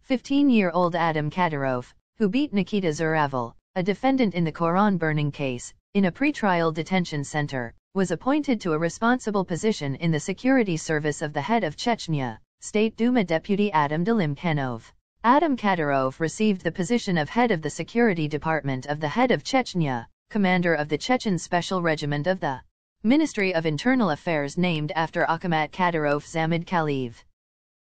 15-year-old Adam Kadyrov, who beat Nikita Zhuravel, a defendant in the Koran burning case, in a pre-trial detention center, was appointed to a responsible position in the security service of the head of Chechnya, State Duma Deputy Adam Delimkhanov. Adam Kadyrov received the position of head of the security department of the head of Chechnya, commander of the Chechen Special Regiment of the Ministry of Internal Affairs named after Akhmat Kadyrov Zamid Chalaev.